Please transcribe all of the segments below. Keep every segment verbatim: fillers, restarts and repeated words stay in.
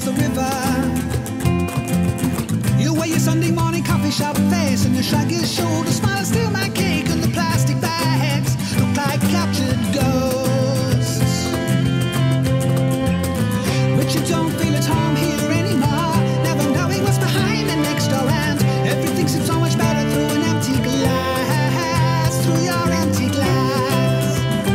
the river. You wear your Sunday morning coffee shop face and you shrug your shoulders, smile and steal my cake, and the plastic bags look like captured ghosts. But you don't feel at home here anymore, never knowing what's behind the next door, and everything seems so much better through an empty glass, through your empty glass.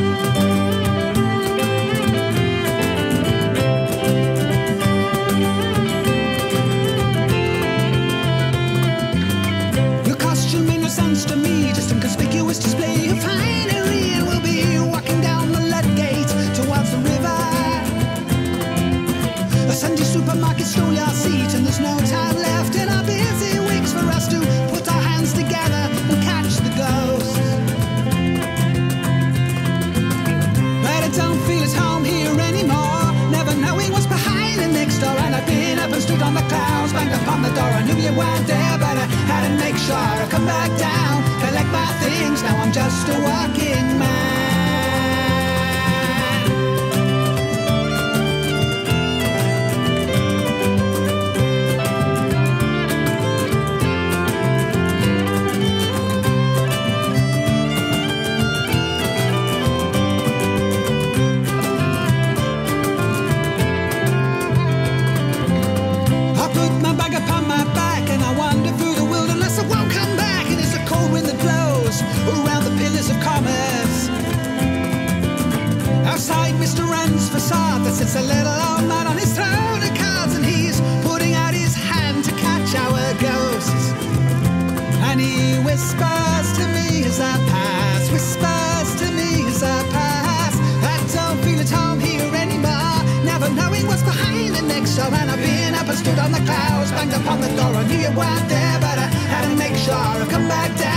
Your costume made no sense to me, just inconspicuous display of finery, and we'll be walking down the lead gate towards the river. A Sunday supermarket stole your seat, and there's no time left in our busy weeks for us to put our hands together and catch the ghost. But I don't feel at home here anymore, never knowing what's behind the next door. And I've been up and stood on the clouds, banged upon the door. I knew you weren't there, but I had to make sure I come back down, collect my things. Now I'm just a walking man. I put my bag upon my back and I wander through the wilderness. I won't come back, and it's a cold wind that blows around the pillars of commerce. Outside Mister N's facade there sits a little old man on his throne of cards, and he's putting out his hand to catch our ghosts. And he whispers to me as I pass, whispers to me as I pass. I don't feel at home here anymore, never knowing what's behind the next door. And I've been up and stood on the clouds, banged upon the door. I knew you weren't there, but I had to make sure I come back down.